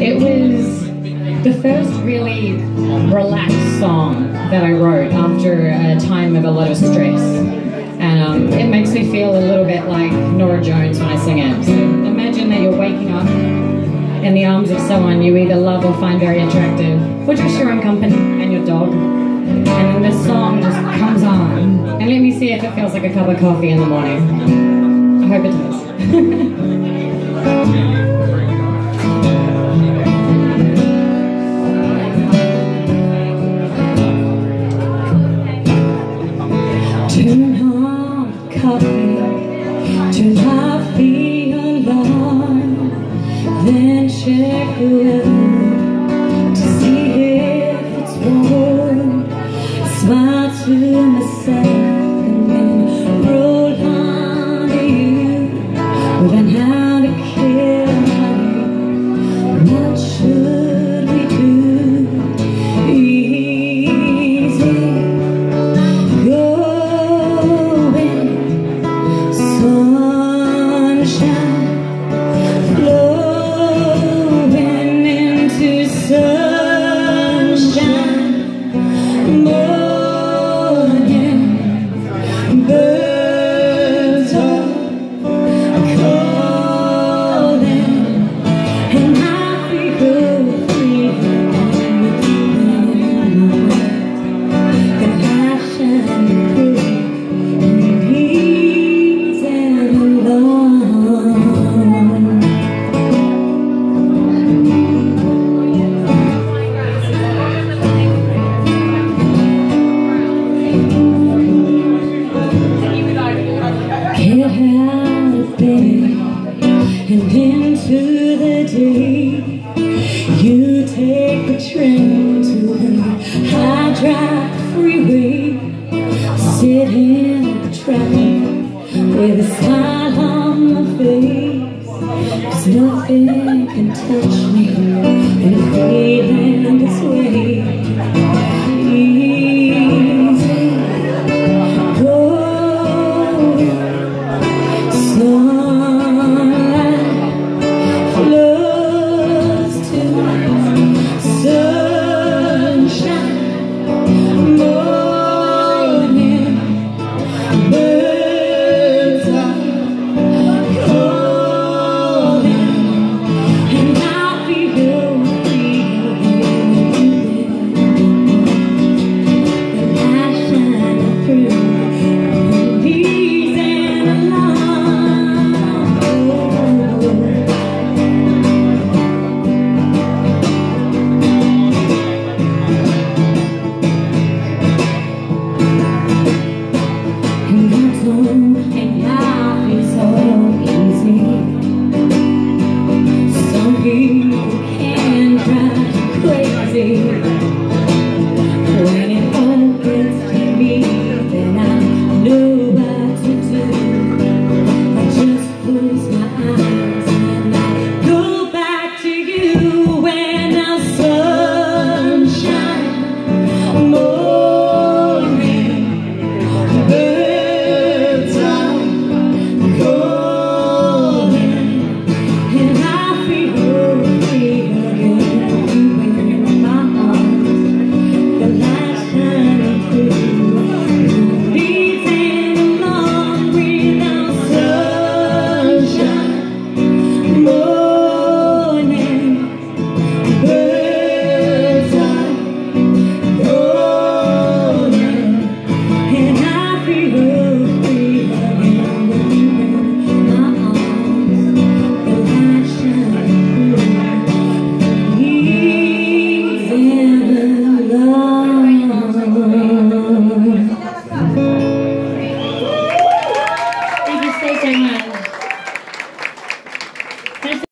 It was the first really relaxed song that I wrote after a time of a lot of stress. And it makes me feel a little bit like Norah Jones when I sing it. So imagine that you're waking up in the arms of someone you either love or find very attractive, or just your own company and your dog. And then this song just comes on. And let me see if it feels like a cup of coffee in the morning. I hope it does. Turn on coffee, turn off the alarm, then check the weather to see if it's warm. Smile to myself and then roll on to you. Then how to kill honey, what should we do? Easy going, sunshine flowing into sunshine, morning birds are calling, and I feel free with you in my heart. Compassion and free, peace and alone. Get out of bed and into the day. You take the train to the high-drive freeway. Sit in the traffic with a smile on my face. 'Cause nothing can touch me when I'm feeling this way. Easy going, sunlight flows to sunshine, morning birds are calling, and I feel free the passion through peace and and life is so easy. Some people can drive you crazy.